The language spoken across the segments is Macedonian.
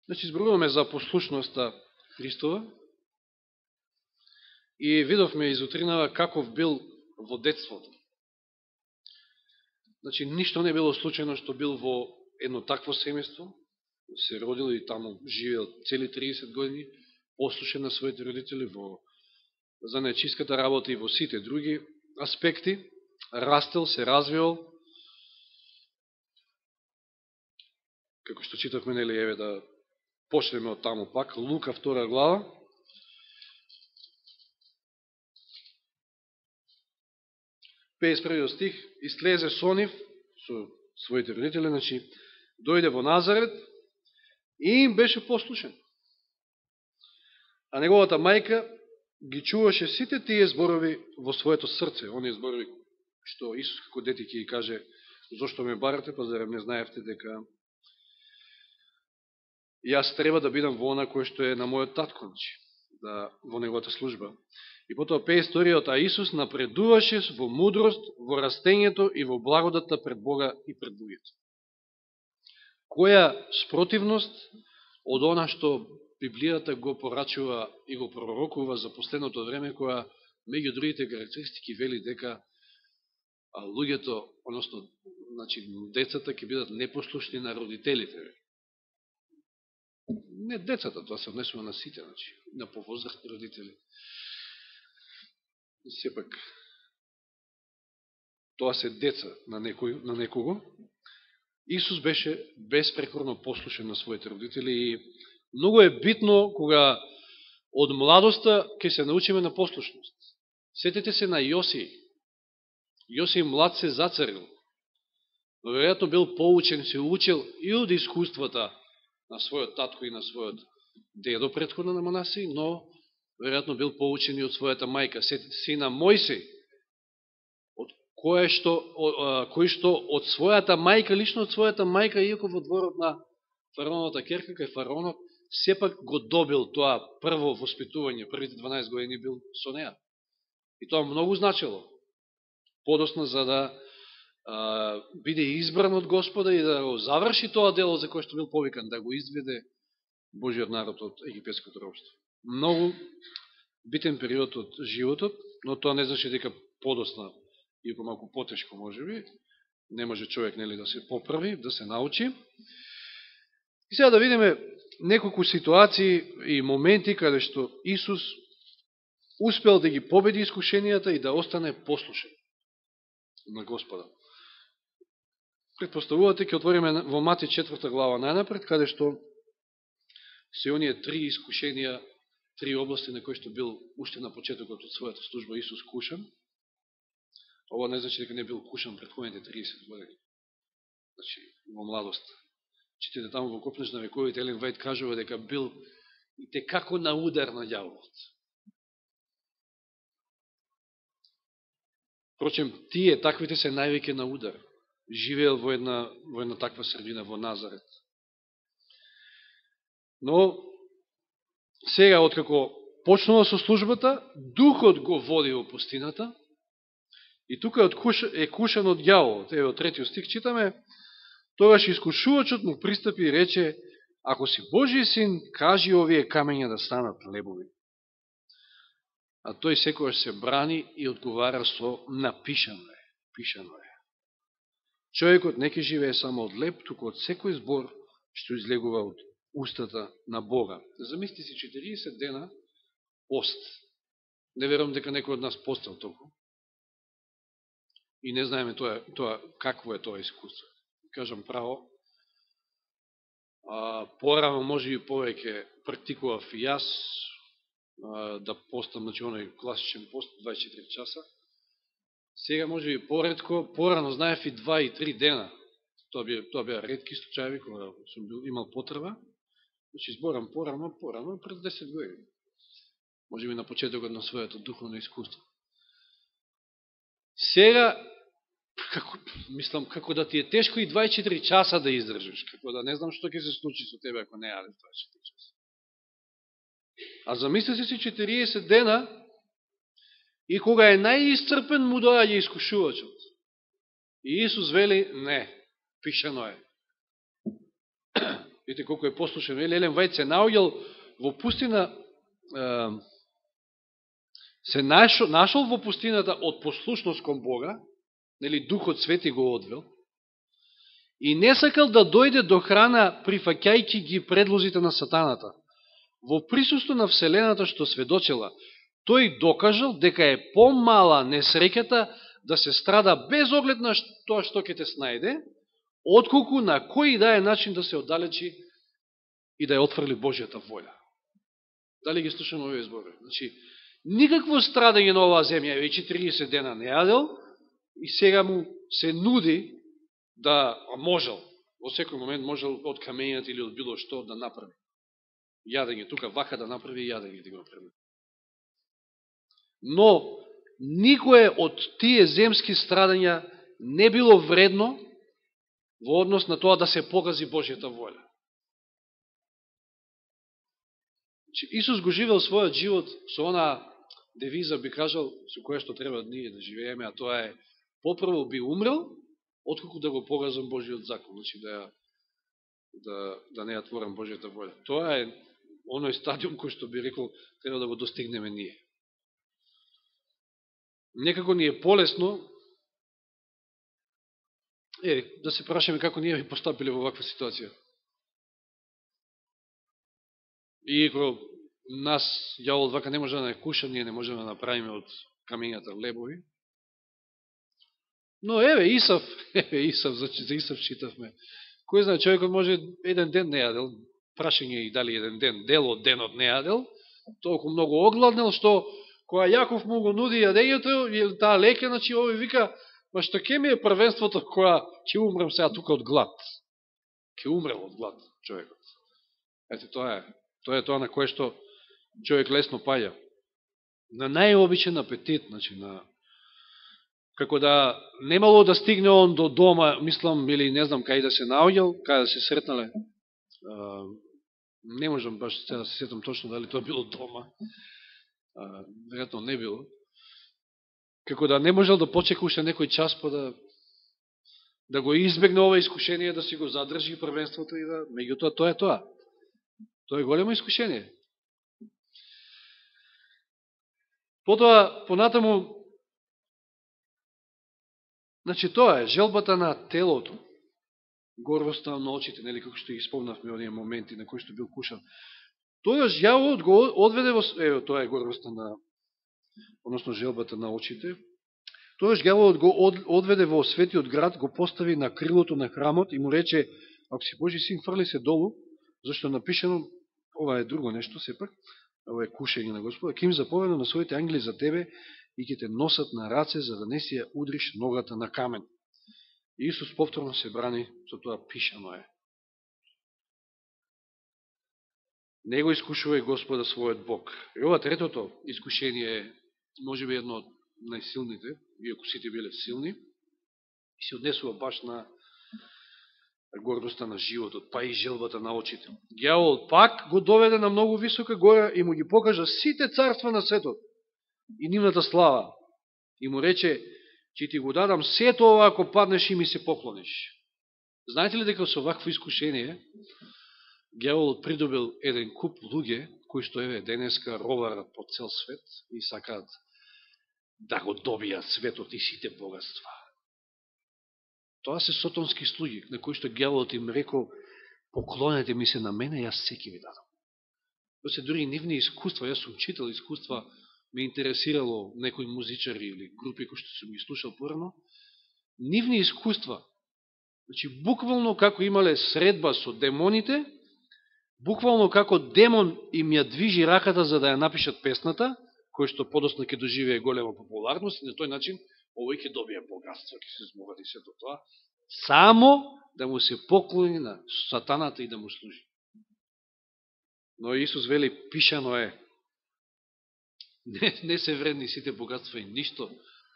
Значи, зборуваме за послушноста Христова и видовме изутринава каков бил во детството. Значи, ништо не било случајно што бил во едно такво семејство, се родил и таму живеел цели 30 години, послушен на своите родители во занајчиската работа и во сите други аспекти, растел, се развивал, како што читавме, нели, еве да почнеме од таму пак, Лука 2 глава, Петдесет стих, и слезе со нив, со своите родители, значи, дојде во Назарет и им беше послушен. А неговата мајка ги чуваше сите тие зборови во своето срце, оние зборови што Исус како дете ќе ги каже: зошто ме барате, па зарем не знаевте дека јас треба да бидам во она кој што е на мојот татко, да, во неговата служба. И потоа 52-иот, а Исус напредуваше во мудрост, во растењето и во благодата пред Бога и пред луѓето. Која спротивност од она што Библијата го порачува и го пророкува за последното време, која меѓу другите карактеристики вели дека луѓето, односно, значи, децата ќе бидат непослушни на родителите. Не децата, тоа се однесува на сите, значи, на повозрастни родители. Сепак, тоа се деца на некого. Исус беше безпрекорно послушен на своите родители и многу е битно кога од младоста ќе се научиме на послушност. Сетете се на Јосија. Јосија млад се зацарил. Но веројатно бил поучен, се учил и од искуствата на својот татко и на својот дедо претходно на Манасија, но веројатно бил поучен и од својата мајка. Сетете се и на Мојсей, кој што од својата мајка, лично од својата мајка, иако во дворот на фараоновата керка, кај фараонот, сепак го добил тоа прво воспитување, првите 12 години бил со неа. И тоа многу значило. Подосна за да биде избран од Господа и да го заврши тоа дело за кое што бил повикан, да го изведе Божиот народ од египетското робство. Многу битен период од животот, но тоа не значи дека подосна, иако малку потешко можеби, не може човек, нели, да се поправи, да се научи. И сега да видиме неколку ситуации и моменти каде што Исус успел да ги победи искушенијата и да остане послушен на Господа. Предпоставувате, ќе отвориме во Мати 4 глава најнапред, каде што се оние три искушенија, три области на кои што бил уште на почетокот од својата служба Исус кушан. Ова не значи дека не бил кушан предходните 30 години. Значи, во младост. Читате таму во Копнеж на вековите, Елен Вајд кажува дека бил и текако на удар на ѓаволот. Впрочем, тие, таквите се највеќе на удар. Живеел во една таква средина, во Назарет. Но, сега, откако почнува со службата, духот го води во пустината и тука е кушан од ѓаволот. Еве, од 3 стих читаме: тогаш искушувачот му пристапи и рече: ако си Божи син, кажи овие камења да станат лебови. А тој секојаш се брани и одговара со: напишано е, пишано е. Човекот не ќе живее само од леб, туку од секој збор што излегува од устата на Бога. Замисли си 40 дена пост. Не верувам дека некој од нас постел толку. И не знаеме тоа какво е тоа искуство. Кажам право, порано може и повеќе практикував и јас да постам, значи оној класичен пост 24 часа. Сега може и поредко, порано знаев и 2 и 3 дена. Тоа беа ретки случаи кога сум имал потреба. Значи зборам порано пред 10 години. Може би на почетокот на своето духовно искуство. Сега, како да ти е тешко и 24 часа да издржиш, како да не знам што ќе се случи со тебе ако не јадеш 24 часа. А замисли си 40 дена и кога е најисцрпен му доаѓа искушувачот. И Исус вели: не, пишано е. Видите колко е послушен. Елен Вајд се наоѓал во пустина, се нашол во пустината од послушност кон Бога, нели Духот Свети го одвел, и не сакал да дојде до храна прифаќајќи ги предлозите на сатаната. Во присуство на Вселената што сведочела, тој докажал дека е помала несреќата да се страда без оглед на тоа што ќе те снајде, отколку на кој да е начин да се оддалечи и да ја отфрли Божјата воља. Дали ги слушаме овие зборови? Значи, никакво страдање на оваа земја, веќе 40 дена не јадел, и сега му се нуди да можел, во секој момент можел од камењата или од било што да направи јадење, тука вака да направи јадење да го направи. Но, никое од тие земски страдања не било вредно во однос на тоа да се погази Божјата воља. Исус го живел својот живот со она девиза, би кажал, со која што треба ние да живееме, а тоа е попрво би умрел, отколку да го погазам Божиот закон, значи да не ја творам Божијата воља. Тоа е оној стадиум кој што би рекол треба да го достигнеме ние. Некако ни е полесно да се прашаме како ние би постапиле во ваква ситуација. И ако нас ѓаволот вака не може да не куша, ние не можеме да направиме од камењата лебови. Но Исав, за Исав читавме. Кој знае, човекот може еден ден не јадел, прашање и дали еден ден, дел од денот не јадел, толку многу огладнел, што кога Јаков му го нуди јадењето, и таа леќа, значи овој вика, па што ке ми е првенството која ќе умрем сега тука од глад. Ке умрел од глад човекот. Ете, тоа е тоа на кое што човек лесно паѓа. На најобичен апетит, значи како да немало да стигне он до дома, мислам, или не знам кај да се наоѓал, кај да се сретнале. Не можам баш сега да се сетам точно дали тоа било дома. Веројатно не било. Како да не можел да почека уште некој час па да го избегне ова искушение, да си го задржи првенството и да... Меѓутоа, тоа е тоа. Тоа е големо искушение. Потоа, понатаму, значи тоа е желбата на телото, горвоста на очите, нели, како што ги спомнавме оние моменти на кои што бил кушан. Тоа јавот го одведе во... тоа е горвоста на... односно желбата на очите. Тоаш ѓаволот го одведе во светиот град, го постави на крилото на храмот и му рече, ако си Божи син, фрли се долу, зашто е напишено, ова е друго нешто сепак, ова е кушање на Господа, ќе им заповеда на своите ангели за тебе и ќе те носат на раце, за да не си ја удриш ногата на камен. И Исус повторно се брани, со тоа пишано е. Не го искушувај Господа својот Бог. И ова третото искушение е, може би, едно од најсилните, иако сите биле силни, и се однесува баш на гордоста на животот, па и желбата на очите. Ѓаволот пак го доведе на многу висока гора и му ги покажа сите царства на светот и нивната слава. И му рече, ќе ти го дадам сето ова ако паднеш и ми се поклониш. Знаете ли дека со вакво искушение ѓаволот придобил еден куп луѓе, кои што денеска роварат по цел свет и сакаат да го добијат светот и сите богатства. Тоа се сотонски слуги, на кои што ѓаволот им рекол, поклонете ми се на мене, јас секи ви дадам. Тоа се дури нивни искуства, јас сум читал искуства, ме интересирало некои музичари или групи кои што сум ги слушал порано, нивни искуства, значи буквално како имале средба со демоните, буквално како демон им ја движи раката за да ја напишат песната, кој што подосна ќе доживее голема популарност, и на тој начин овој ќе добие богатство, ќе се збогати сето тоа, само да му се поклони на сатаната и да му служи. Но Исус вели, пишано е, не се вредни сите богатства и ништо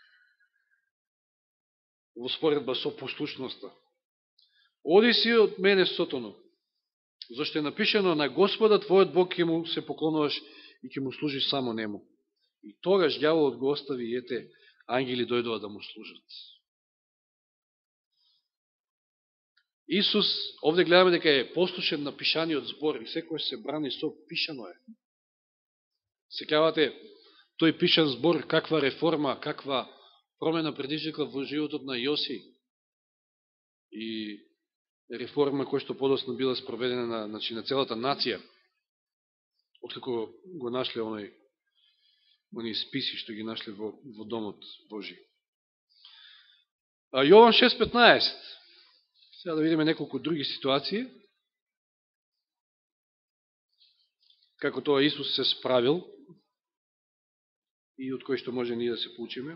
во споредба со послушноста. Оди си од мене, Сотоно, зашто е напишено на Господа твојот Бог ќе му се поклонуваш и ќе му служиш само нему. И тогаш ѓаволот го остави и ете, ангели дојдува да му служат. Исус, овде гледаме дека е послушен на пишаниот збор и секој се брани со пишано е. Сеќавате, тој пишан збор, каква реформа, каква промена предизвикла во животот на Јоси и реформа која што подоцна била спроведена на целата нација, откако го нашле оние списи што ги нашле во Домот Божи. Јован 6.15. Сега да видиме неколку други ситуации, како тоа Исус се справил и од кој што може ние да се поучиме.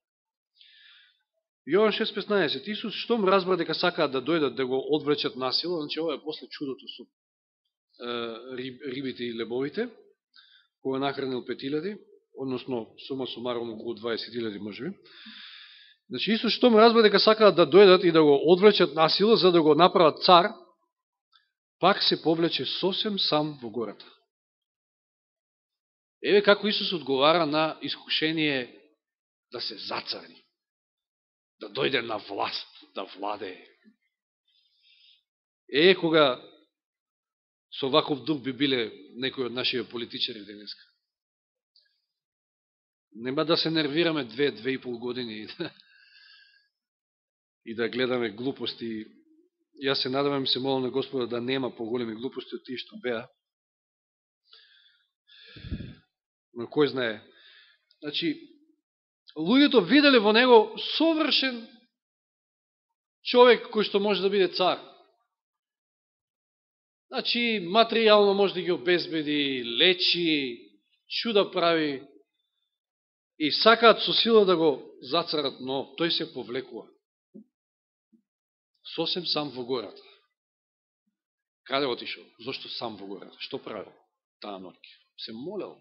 Јован 6.15. Исус штом разбра дека сакаат да дојдат да го одвлечат насила, значи ова е после чудото со рибите и лебовите, кога нахранил 5.000, односно сума сумаром околу 20.000 можеби. Значи Исус штом разбра дека сакаат да дојдат и да го одвлечат насила за да го направат цар, пак се повлече сосем сам во гората. Еве како Исус одговара на искушение да се зацарни, да дојде на власт, да владее. Кога со ваков дух би биле некои од нашите политичари денеска. Нема да се нервираме 2-2,5 години и да гледаме глупости. Јас се надавам и се молам на Господа да нема поголеми глупости од тие што беа. Но кој знае. Значи, луѓето виделе во него совршен човек кој што може да биде цар. Значи, материјално може да ги обезбеди, лечи, чуда прави и сакаат со сила да го зацарат, но тој се повлекува. Сосем сам во гората. Каде отишол? Зошто сам во гората? Што правил таа ноќ? Се молел.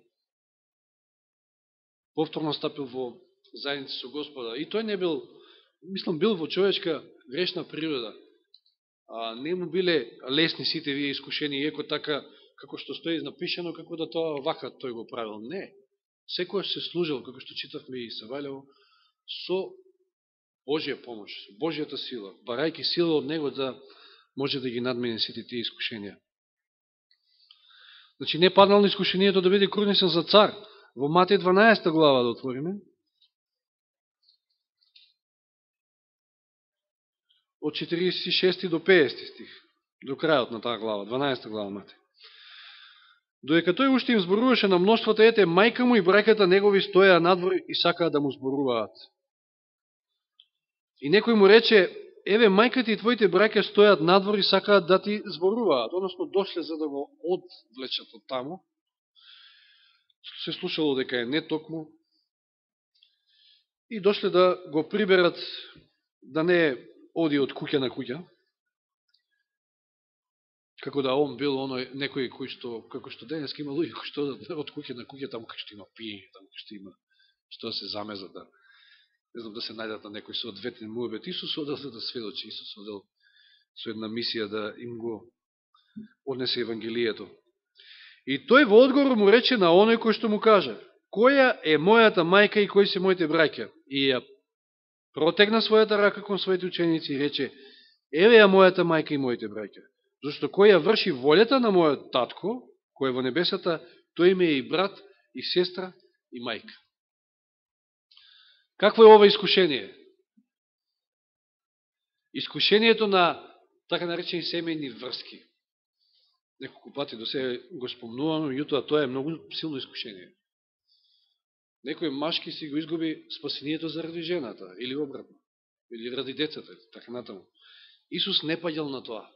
Повторно стапил во заедница со Господа. И тој не бил, мислам, бил во човечка грешна природа. Не му биле лесни сите вие искушени, иако така, како што стои напишано, како да тоа вака тој го правил. Не. Секојаш се служил, како што читавме и Савајлево, со Божија помош, со Божијата сила, барајки сила од Него да може да ги надмине сите тие искушенија. Значи, не паднал на искушението да биде кронисен за цар. Во Матеј 12 глава да отвориме. Од 46 до 50 стих, до крајот на таа глава, 12 глава Матеј. Додека тој уште им зборуваше на мноштвата, ете, мајка му и браќата негови стоеа надвор и сакаа да му зборуваат. И некој му рече, еве, мајката и твоите браќа стојат надвор и сакаат да ти зборуваат, односно дошле за да го одвлечат од таму. Се слушало дека е нетокму и дошле да го приберат да не оди од куќа на куќа, како да он бил оној некој кој што, како што денеска има луѓе кои што од куќа на куќа, таму кај што има пиење, таму кај што има што се замезат, да не знам, да се најдат на некој соодветен муабет. Исус одел за да сведочи, Исус одел со една мисија да им го однесе Евангелието. И тој во одговор му рече на оној кој што му кажа, која е мојата мајка и кои се моите браќа? И ја протегна својата рака кон своите ученици и рече, еве ја мојата мајка и моите браќа. Зашто кој ја врши волјата на мојот татко, кој е во небесата, тој ми е и брат, и сестра, и мајка. Какво е ова искушение? Искушението на така наречени семејни врски. Неколку пати до сега го спомнувам, меѓутоа тоа е многу силно искушение. Некој машки си го изгуби спасението заради жената, или обратно, или ради децата, така натаму. Исус не паѓал на тоа.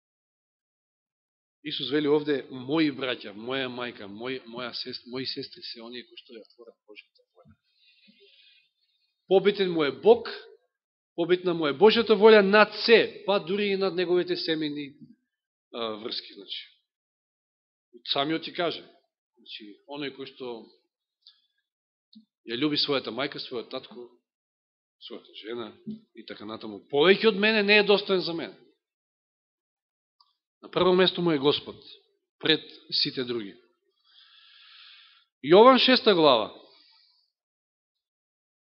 Исус вели овде, мои браќа, моја мајка, мои сестри се оние кои што ја творат Божјата воља. Побитен му е Бог, побитна му е Божјата воља над се, па дури и над неговите семејни врски. Значи. Самиот ти каже, значи, оној кој што ја љуби својата мајка, својот татко, својата жена и така натаму, повеќе од мене не е достоен за мене. На прво место му е Господ, пред сите други. Јован 6 глава,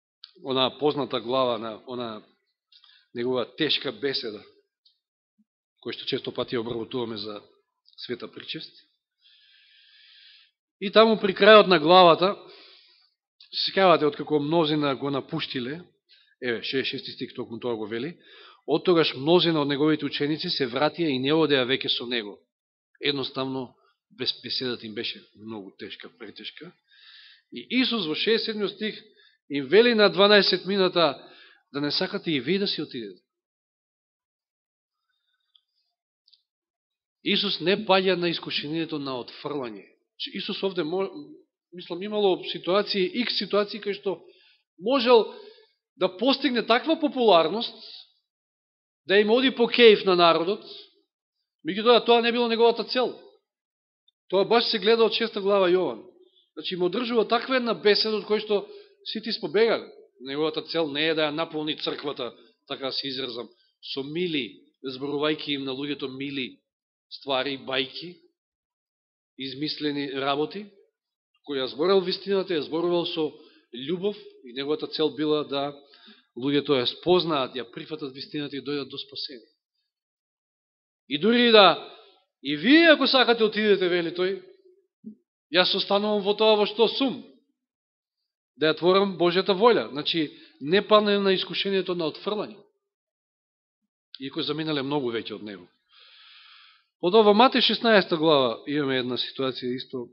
она позната глава на она негова тешка беседа. кој што често пати обработуваме за света причест. И таму при крајот на главата, се сеќавате откако мнозина го напуштиле, 66 стих токму тоа го вели, оттогаш мнозина од неговите ученици се вратија и не одеа веќе со него. Едноставно, беседата им беше многу тешка, претешка. И Исус во 67 стих им вели на 12 минута да не сакате и ви да си отидете. Исус не паѓа на искушението на отфрлање. Исус овде, мислам, имало ситуации, икс ситуации кај што можел да постигне таква популарност, да им оди по кејф на народот, меѓутоа тоа не било неговата цел. Тоа баш се гледа од 6 глава Јован. Значи, им одржува таква една беседа од кој што сите испобегале. Неговата цел не е да ја наполни црквата, така се изразам, со мили, зборувајќи им на луѓето мили ствари, бајки, измислени работи, кој ја зборал вистината, ја зборувал со љубов и неговата цел била да луѓето ја спознаат, ја прифатат вистината и дојдат до спасение. И дури да и вие, ако сакате отидете, вели тој, јас останувам во тоа во што сум, да ја творам Божјата волја. Значи, не падне на искушението на отфрлање. Иако заминале многу веќе од него. Од ова Матеј 16 глава имаме една ситуација исто.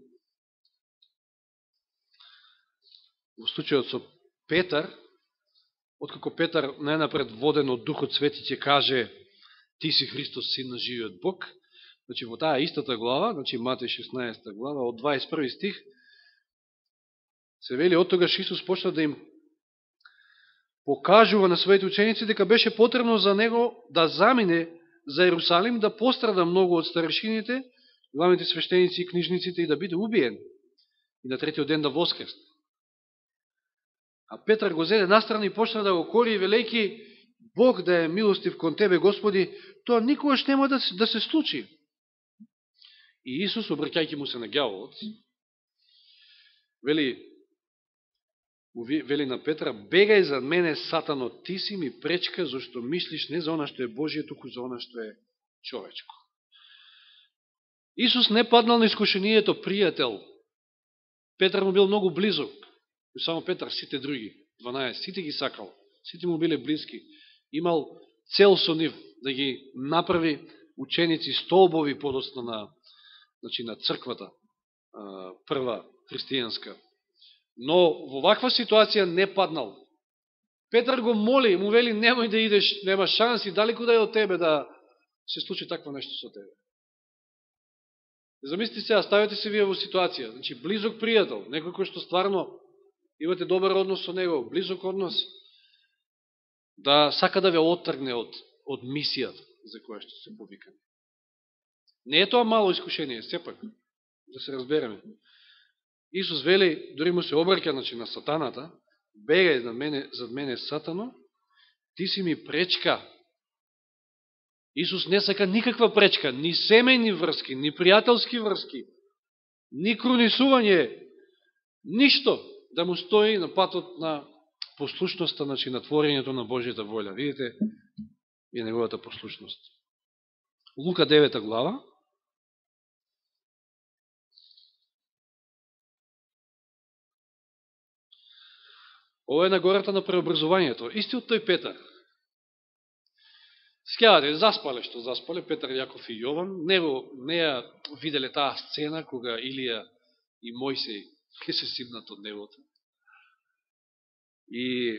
Во случајот со Петар, откако Петар најнапред воден од Духот Свети ќе каже ти си Христос, син на живиот Бог, значи во таа истата глава, значи Матеј 16 глава, од 21 стих, се вели, оттогаш Исус почна да им покажува на своите ученици дека беше потребно за него да замине за Ерусалим, да пострада многу од старешините, главните свештеници и книжниците и да биде убиен. И на третиот ден да воскресне. А Петар го зеде настрана и почна да го кори, велејки, Бог да е милостив кон тебе, Господи, тоа никогаш нема да се случи. И Исус, обраќајќи му се на ѓаволот, вели на Петра, бегај за мене, Сатано, ти си ми пречка, зашто мислиш не за она што е Божие, туку за она што е човечко. Исус не паднал на искушението пријател. Петар му бил многу близок. И само Петар, сите други, 12, сите ги сакал. Сите му биле близки. Имал цел со нив да ги направи ученици столбови подоцна на црквата, прва христијанска. Но во ваква ситуација не паднал. Петар го моли, му вели, немој да идеш, нема шанси, далеку да е од тебе да се случи такво нешто со тебе. Замислите се, ставете се вие во ситуација, значи близок пријател, некој кој што стварно имате добар однос со него, близок однос, да сака да ве оттргне од мисијата за која што се повикани. Не е тоа мало искушение, сепак, да се разбереме. Исус вели, дори му се обраќа на сатаната, бегај зад мене, Сатано, ти си ми пречка. Исус не сака никаква пречка, ни семејни врски, ни пријателски врски, ни крунисување, ништо да му стои на патот на послушноста, значи на творењето на Божјата волја. Видите, и неговата послушност. Лука 9 глава. Ова е на гората на преобразувањето. Истиот тој Петар. Скјавате, заспале Петар, Јаков и Јован. Не ја виделе таа сцена кога Илија и Мојсей ќе се симнат од небото. И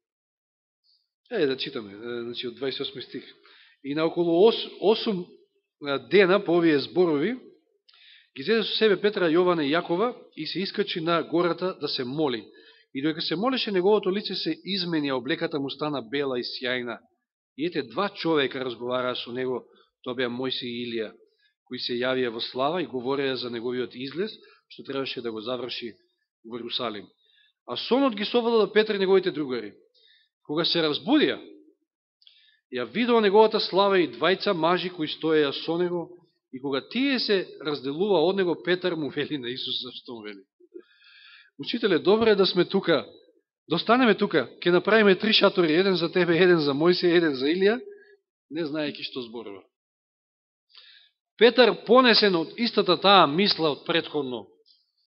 да читаме, значи од 28 стих. И на околу 8 дена по овие зборови ги зеде со себе Петра, Јована и Јакова и се искачи на гората да се моли. И додека се молеше, неговото лице се измени, а облеката му стана бела и сјајна. И ете, два човека разговараа со него, тоа беа Мојсей и Илија, кои се јавија во слава и говореа за неговиот излез, што требаше да го заврши во Ерусалим. А сонот ги совлада Петар и неговите другари. Кога се разбудија, ја видува неговата слава и двајца мажи кои стоеја со него, и кога тие се разделува од него, Петар му вели на Исус, зашто му вели? Учителе, добро е да сме тука, да останеме тука, ќе направиме 3 шатори, еден за тебе, еден за Мојсија, еден за Илија, не знаејќи што зборува. Петар, понесен од истата таа мисла од предходно